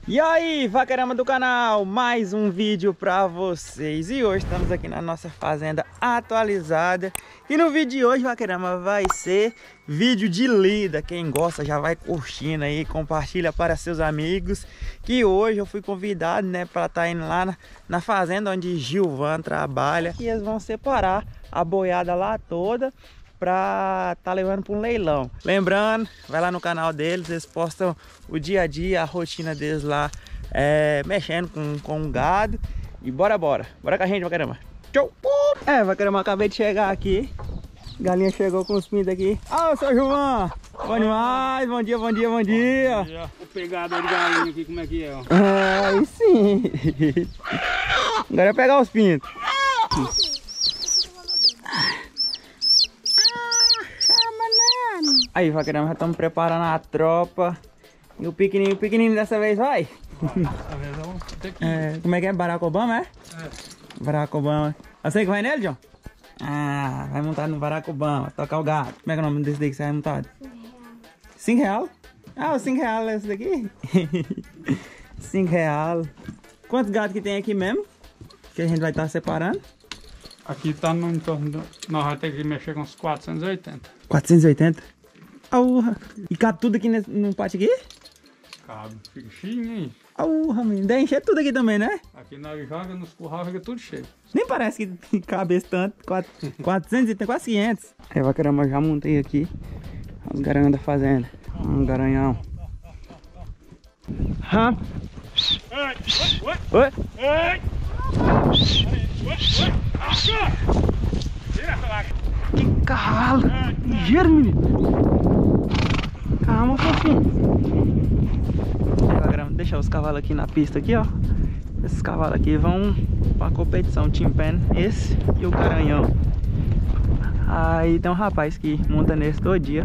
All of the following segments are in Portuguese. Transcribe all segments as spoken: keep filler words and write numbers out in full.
E aí, vaquerama do canal, mais um vídeo pra vocês. E hoje estamos aqui na nossa fazenda atualizada. E no vídeo de hoje, vaquerama, vai ser vídeo de lida. Quem gosta já vai curtindo aí, compartilha para seus amigos. Que hoje eu fui convidado, né, para estar indo lá na, na fazenda onde Gilvan trabalha. E eles vão separar a boiada lá toda pra tá levando para um leilão. Lembrando, vai lá no canal deles, eles postam o dia a dia, a rotina deles lá, é, mexendo com, com o gado. E bora, bora. Bora com a gente, vaquerama. Tchau! É, vaquerama, acabei de chegar aqui. Galinha chegou com os pintos aqui. Ah, seu Gilvan! Bom demais! Bom dia, bom dia, bom dia! Bom dia. O pegador de galinha aqui, como é que é? Ó? É, aí sim! Agora é pegar os pintos. Aí, vaquerama, já estamos preparando a tropa. E o pequenininho, o pequenininho dessa vez vai? Dessa vez vamos ter que ir. É, como é que é? Barack Obama, é? É. Barack Obama. Eu sei que vai nele, John? Ah, vai montar no Barack Obama, tocar o gato. Como é que é o nome desse daí que você vai montar? cinco real? Ah, o cinco real é esse daqui? cinco real. Quantos gatos que tem aqui mesmo? Que a gente vai estar separando? Aqui tá no entorno do... Nós vamos ter que mexer com uns quatrocentos e oitenta. quatrocentos e oitenta? Aurra. E cabe tudo aqui nesse, no pátio aqui? Cabe. Fica cheio, hein? Aurra, menino. Deve encher tudo aqui também, né? Aqui nós joga nos curral, fica tudo cheio. Nem parece que cabe esse tanto. quatrocentos e tem quase quinhentos. Aí, vaquerama, já montei aqui os garanhão da fazenda. Um garanhão. Hã? Oi? Que cavalo! Ligeiro, menino! Calma, fofinho! Aí, vaquerama, deixar os cavalos aqui na pista aqui, ó. Esses cavalos aqui vão pra competição, Team Pen, esse e o Garanhão. Aí tem um rapaz que monta nesse todo dia.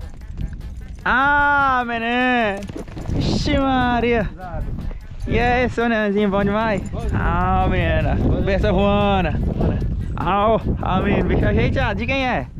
Ah, menino! Ixi, Maria! E aí, seu nenenzinho, bom demais? Ah, menina! Besta voando! Ah, ah, menino, bicho ajeitado, de quem é?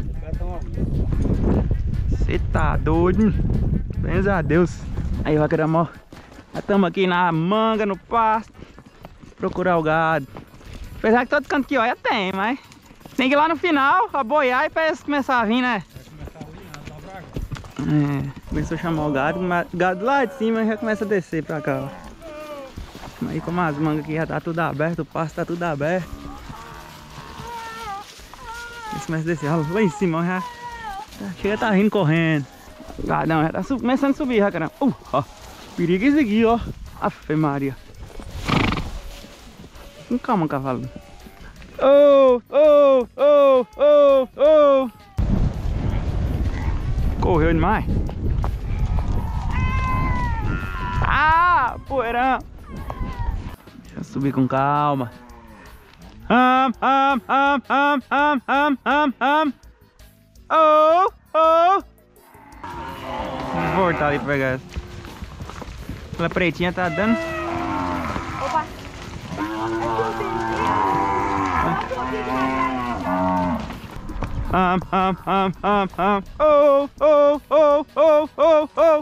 Você tá doido? Benza a Deus! Aí, vaquerama, ó. Já estamos aqui na manga, no pasto, procurar o gado. Apesar que todo canto aqui, ó, já tem, mas tem que ir lá no final, aboiar e pra eles começar a vir, né? Vai começar a vir, lá pra cá. É, começou a chamar o gado, mas o gado lá de cima já começa a descer pra cá, ó. Aí como as mangas aqui já tá tudo aberto, o pasto tá tudo aberto. Eles começam a descer, ó, lá em cima, ó, já, já chega, tá rindo correndo. O gadão já tá começando a subir, já, caramba. Uh, ó. Perigo esse aqui, ó. Afe Maria. Com calma, cavalo. Oh, oh, oh, oh, oh. Correu demais. Ah, poeirão. Deixa eu subir com calma. Am, am, am, am, am, am, am, am. Oh, oh. Vou voltar ali pra pegar essa. Aquela pretinha tá dando. Opa! Am, am, am, am, am. Oh, oh, oh, oh, oh, oh.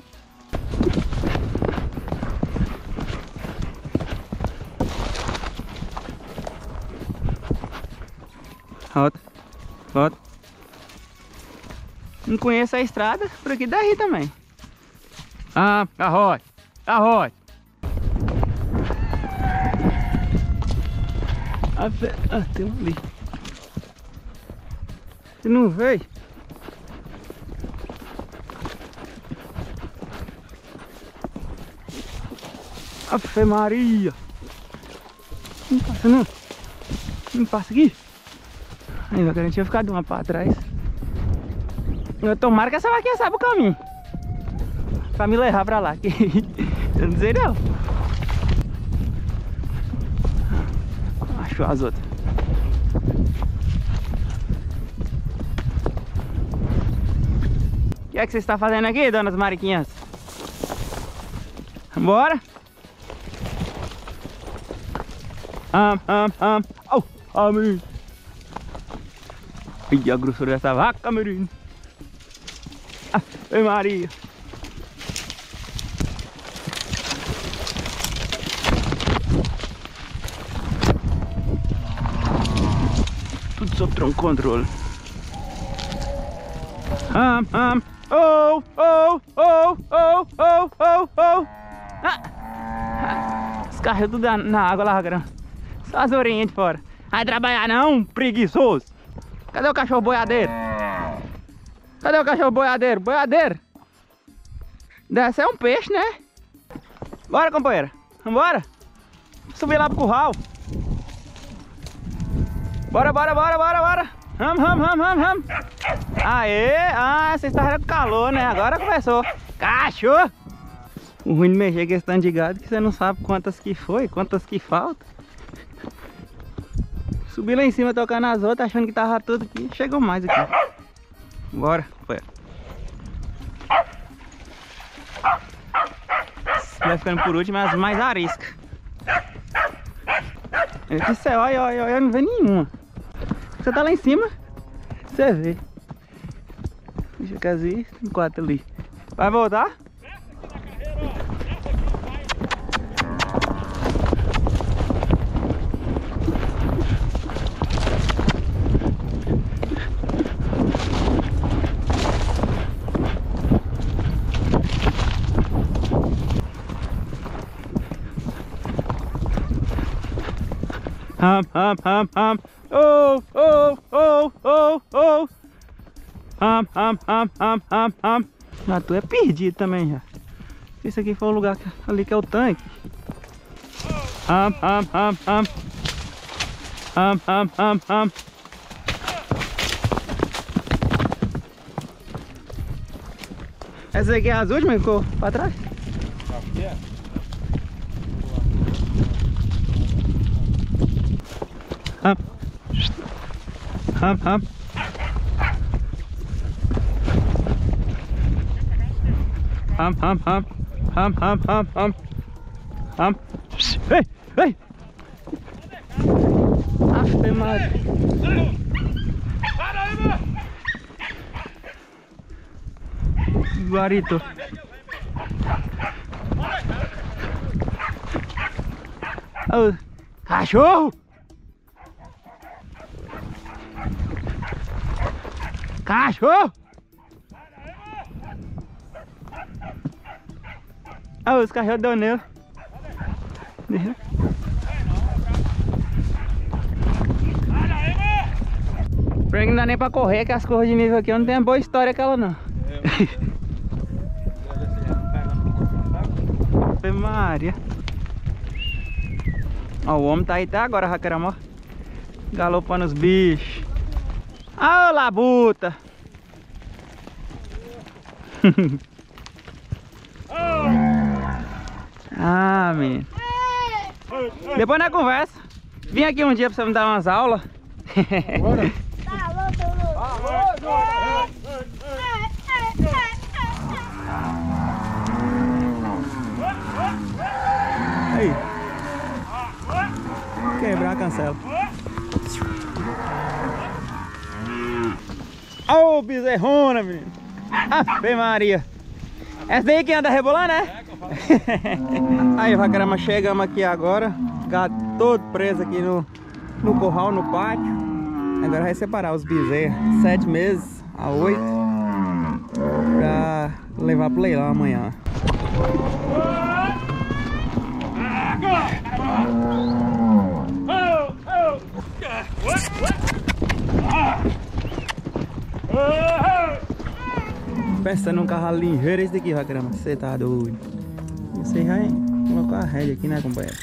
Volta, volta. Não conheço a estrada, por aqui daí também. Ah, garrote, garrote. Ah, ah, tem um ali. Você não veio? Ave Maria! Não passa não. Não passa aqui. Aí, vai que a gente ia ficar de uma pra trás. Eu tomara que essa vaquinha saiba o caminho pra me levar pra lá, que eu não sei não. Achou as outras. O que é que você está fazendo aqui, donas mariquinhas? Bora? Am, am, am. Oh, oh, menino. Olha a grossura dessa vaca, menino. Ave Maria. Sob controle. Hum, hum. Oh, oh, oh, oh, oh, oh, oh. Ah. Os carros tudo na água lá, grama. Só as orelhinhas de fora. Vai trabalhar não, preguiçoso. Cadê o cachorro boiadeiro? Cadê o cachorro boiadeiro? Boiadeiro. Deve ser um peixe, né? Bora, companheira. Vambora. Subir lá pro curral. Bora, bora, bora, bora, bora. Vamos, vamos, vamos, vamos, vamos. Aê, ah, vocês estavam com calor, né? Agora começou. Cachorro! O ruim de mexer com esse tanto de gado que você não sabe quantas que foi, quantas que falta. Subi lá em cima tocando as outras, achando que tava tudo aqui. Chegou mais aqui. Bora, foi. Vai ficando por último, as mais ariscas. Esse céu, olha, olha, olha, não vê nenhuma. Você tá lá em cima, você vê. Deixa eu cair, tem quatro ali. Vai voltar? Hum, hum, hum, hum. Oh, oh, oh, oh, oh. Hum, hum, hum, hum, hum, hum. Ah, tu é perdido também já. Esse aqui foi o lugar que, ali que é o tanque. Hum, hum, hum, hum. Hum, hum, hum, hum. Essa aqui é as últimas que ficou pra trás? Acho que é. Hum. Hum, hum. Hum, hum, hum. Hum, hum, hum, hum. Hum. Ei, ei. Ave Maria. Guarito. Oh. Cachorro! Cachorro! Ah, os cachorros deu nele. Pra mim não dá nem pra correr, que as corras de nível aqui eu não tenho boa história aquela não. Ave Maria. Ó, o homem tá aí até agora, Raqueramó. Galopando os bichos. Ah, labuta! Ah, menino. Depois na conversa. Vim aqui um dia pra você me dar umas aulas. Aí. Quebrar a cancela. Ô, oh, bezerrona, menino. Ave Maria. Essa daí que anda rebolando, né? Aí, Vacarama, chegamos aqui agora. Gado todo preso aqui no, no curral, no pátio. Agora vai separar os bezerros, sete meses a oito, pra levar pro leilão amanhã. Pensa num carro ligeiro esse daqui, Vacarama. Você tá doido. Você vai colocar a rédea aqui, né, companheiro?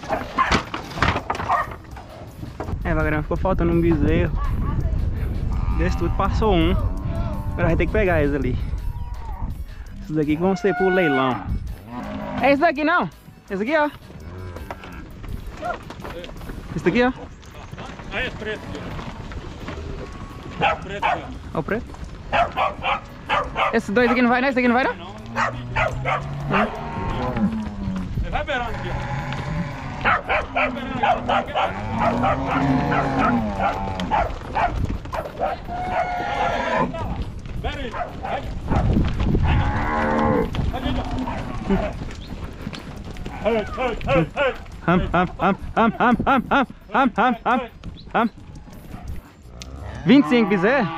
É, Vagrão, ficou faltando um bezerro. Desse tudo passou um. Agora vai ter que pegar eles ali. Esses daqui que vão ser pro leilão. É esse daqui não? Esse aqui, ó. Esse daqui, ó. Aí é preto aqui, ó. Preto aqui, ó. Ó o preto. Esses dois aqui não vai, né? Esse aqui não vai, não? Não, não. Ele vai beirando aqui, ó. Vai beirando aqui, ó. Beira aí, vai. Hum, hum, hum, hum, hum, hum, hum, hum, hum, hum, hum. vinte e cinco bezerros?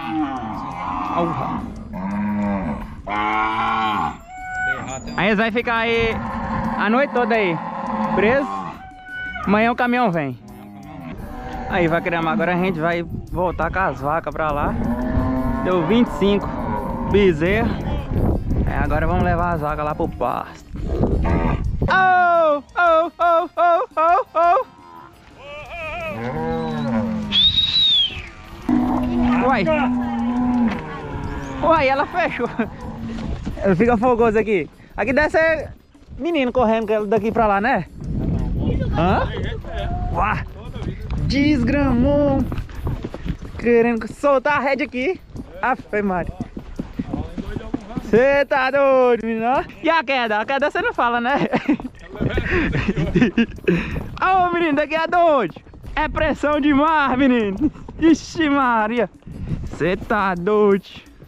Aí eles vão ficar aí a noite toda aí, presos. Amanhã o caminhão vem. Aí, vaqueirama, agora a gente vai voltar com as vacas pra lá. Deu vinte e cinco bezerros. É, agora vamos levar as vacas lá pro pasto. Oh, oh, oh, oh, oh, oh. Uai. Uai, ela fechou. Ela fica fogoso aqui. Aqui deve ser menino correndo daqui pra lá, né? Hã? Uá. Desgramou. Querendo soltar a rédea aqui. Afe, Maria. Você tá doido, menino? E a queda? A queda você não fala, né? Ô, oh, menino, daqui é doido. É pressão demais, menino. Ixi, Maria. Você tá doido.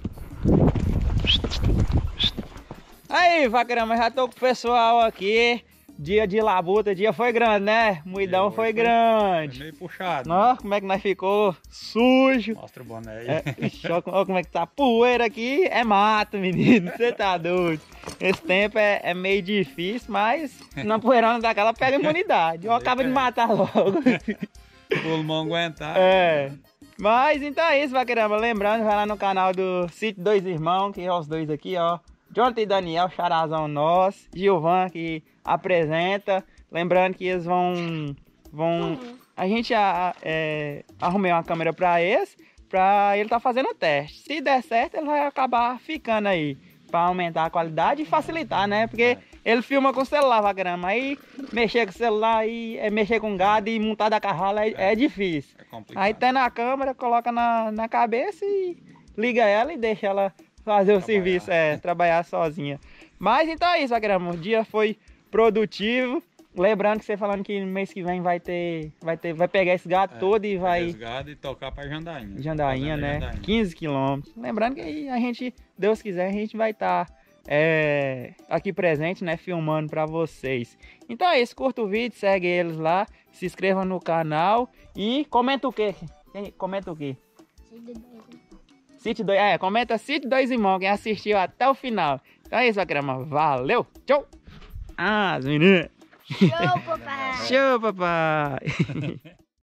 Aí, vaqueirama, já tô com o pessoal aqui. Dia de labuta, dia foi grande, né? Moidão foi, foi grande. Foi meio puxado. Ó, como é que nós ficou sujo. Mostra o boné aí. É, ixi, ó, ó como é que tá. Poeira aqui é mato, menino. Você tá doido. Esse tempo é, é meio difícil, mas na poeirona daquela pega imunidade. Eu acabo de matar logo. O pulmão aguentar. É. Mas então é isso, vaqueirama. Lembrando, vai lá no canal do Sítio Dois Irmãos, que é os dois aqui, ó. Jonathan e Daniel, charazão nosso. Gilvan, que apresenta. Lembrando que eles vão... vão a gente a, é, arrumei uma câmera para eles, para ele tá fazendo o teste. Se der certo, ele vai acabar ficando aí, para aumentar a qualidade e facilitar, né? Porque ele filma com o celular, vaqueirama. Aí mexer com o celular, e, é, mexer com gado e montar da carrala é, é, é difícil. É complicado. Aí tem na câmera, coloca na, na cabeça e liga ela e deixa ela fazer o trabalhar. serviço, é, trabalhar sozinha. Mas então é isso, vaqueirama. O dia foi produtivo. Lembrando que você falando que no mês que vem vai ter, vai ter, vai pegar esse gado é, todo e vai... esse gado e tocar para Jandainha. Jandainha, né? Jandainha. quinze quilômetros. Lembrando que aí a gente, Deus quiser, a gente vai estar tá, é, aqui presente, né? Filmando para vocês. Então é isso, curta o vídeo, segue eles lá, se inscreva no canal e comenta o quê? Comenta o quê? Sítio dois, é, comenta Sítio Dois Irmãos, quem assistiu até o final. Então é isso, vaqueirama. Valeu! Tchau! Ah, as meninas! Show, papai! Show, papai!